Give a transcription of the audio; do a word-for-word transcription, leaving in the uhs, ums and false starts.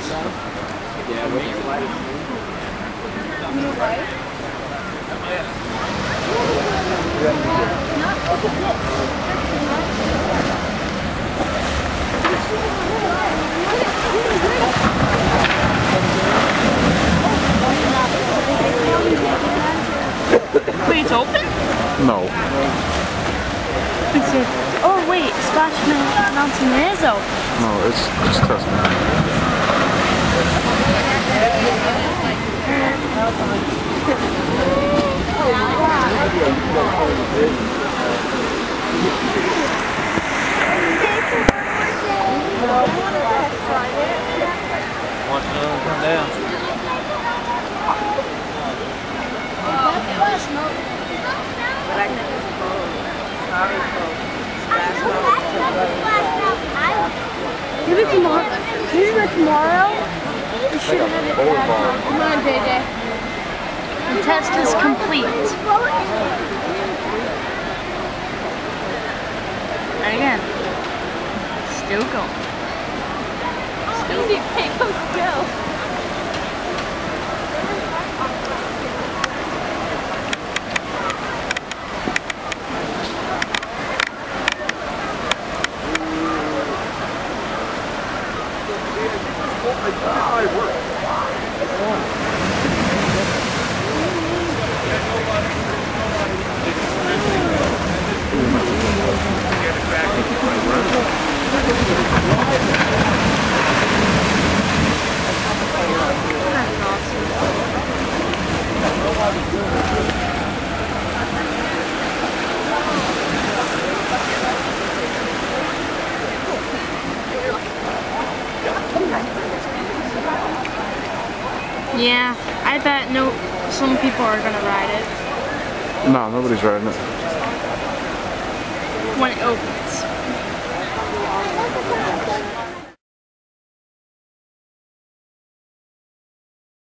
Yeah, wait. Wait, it's open? No. It's a, oh wait, Splash Mountain is open. No, it's just testing. Want to come down? Maybe tomorrow. Maybe by tomorrow. We should have it back. Come on, J J. The test is complete. And again, still going. Still going. Kingom still. Yeah, I bet no, some people are gonna ride it. No, nobody's riding it. When it opens.